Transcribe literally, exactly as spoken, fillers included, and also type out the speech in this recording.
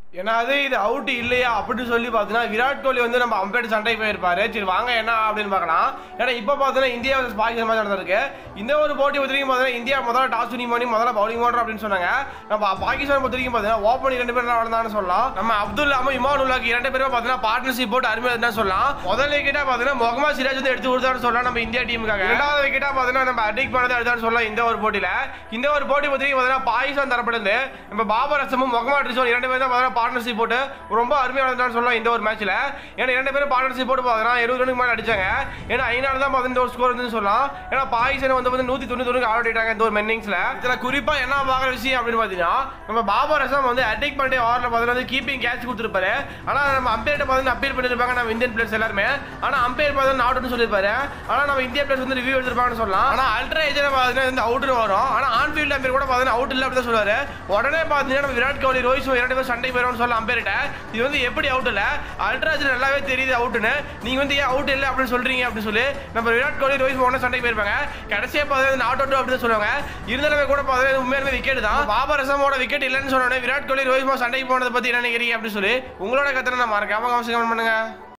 ஏன்னா அது இது அவுட் இல்லையா அப்படின்னு சொல்லி பார்த்தீங்கன்னா விராட் கோலி வந்து நம்ம அம்பேர் சண்டைக்கு போயிருப்பாரு. சரி வாங்க என்ன அப்படின்னு பார்க்கலாம். ஏன்னா இப்போ பார்த்தீங்கன்னா இந்தியா பாகிஸ்தான் மேட்ச் நடந்திருக்கு. இந்த ஒரு போட்டி பொறுத்த வரைக்கும் பார்த்தீங்கன்னா இந்தியா முதல்ல டாஸ் வின் பண்ணி முதல்ல பவுலிங் பண்ணுறோம் அப்படின்னு சொன்னாங்க. நம்ம பாகிஸ்தான் பொறுத்த வரைக்கும் பார்த்தீங்கன்னா ஓப்பனிங் ரெண்டு பேரும் வளர்ந்தான்னு சொல்லலாம். நம்ம அப்துல் அம்மா இமானுல்லாக்கு இரண்டு பேரும் பார்த்தீங்கன்னா பார்ட்னர்ஷிப் போட்டு அருமையாக சொல்லலாம். முதல் விக்கெட்டா பார்த்தீங்கன்னா முகமது சிராஜ் வந்து எடுத்து கொடுத்தான்னு சொல்லலாம் நம்ம இந்தியா டீமுக்காக. இரண்டாவது விக்கெட்டா பார்த்தீங்கன்னா நம்ம அடிக் பண்ணதை எடுத்தான்னு சொல்லலாம் இந்த ஒரு போட்டியில். இந்த ஒரு போட்டி பொறுத்த வரைக்கும் பார்த்தீங்கன்னா பாகிஸ்தான் தரப்படுது நம்ம பாபர் அசமும் முகமது ரிஸ்வான் இரண்டு பேரும் தான் பார்ட்னர்ஷிப் போட்டு ரொம்ப அருமையான சொல்லலாம் இந்த ஒரு மேட்ச்ல. ஏன்னா இரண்டு பேரும் பார்ட்னர்ஷிப் போட்டு பார்த்தா எழுபது ரனுக்கு மேலே அடிச்சாங்க. ஏன்னா ஐநாள் தான் பார்த்து இந்த ஒரு ஸ்கோர் வந்து சொல்லலாம். ஏன்னா பாகிஸ்தான் வந்து வந்து நூற்றி தொண்ணூறு ரனுக்கு ஆல் ஆடிட்டாங்க இந்த ஒரு மென்னிங்ஸ்ல. இதில் குறிப்பாக என்ன பார்க்குற விஷயம் அப்படின்னு பார்த்தீங்கன்னா நம்ம பாபர் அசம் வந்து அட்டாக் பண்ணி ஓவரில் பார்த்தீங்கன்னா கீப்பிங் கேட்ச் கொடுத்துருப்பாரு. ஆனால் நம்ம அம்பையர்ட்ட பார்த்து அப்பீல் பண்ணிருப்பாங்க நம்ம இந்தியன் பிளேயர்ஸ் எல்லாருமே. ஆனால் அம்பையர் பார்த்து அவுட்னு சொல்லியிருப்பாரு. ஆனால் நம்ம இந்திய பிளேயர்ஸ் வந்து ரிவ்யூ எடுத்துருப்பாங்கன்னு சொல்லலாம். ஆனால் அல்ட்ரா ஏஜில் பார்த்தீங்கன்னா அவுட்னு வரும். ஆனால் ஆன்ஃபீல்ட் அம்பையர் கூட பார்த்தீங்கன்னா அவுட் இல்லை அப்படின்னு சொல்லுவாரு. உடனே பார்த்தீங்கன்னா நம்ம விராட் கோலி ரோஹித் இரண்டு பேரும் சண்டை போயிடும்னு சொல்லலாம் அம்பையர்ட்ட. இது வந்து எப்படி அவுட் இல்ல அல்ட்ராஜ் நல்லாவே தெரியுது அவுட்னு நீங்க வந்து ஏன் அவுட் இல்லை அப்படின்னு சொல்றீங்க அப்படின்னு சொல்லி நம்ம விராட் கோலி ரோஹித் ஒன்று சண்டை போயிருப்பாங்க. கடைசியா பார்த்தா நாட் அவுட் அப்படின்னு சொல்லுவாங்க. இருந்தாலுமே கூட பார்த்தா உண்மையாலுமே விக்கெட் தான். பாபர் அசமோட விக்கெட் இல்லைன்னு சொன்னோடனே விராட் கோலி ரோஹித் சண்டைக்கு போனதை பத்தி என்ன நினைக்கிறீங்க அப்படின்னு சொல்லி உங்களோட கருத்தை நான் மறக்காம கமெண்ட் பண்ணுங்க.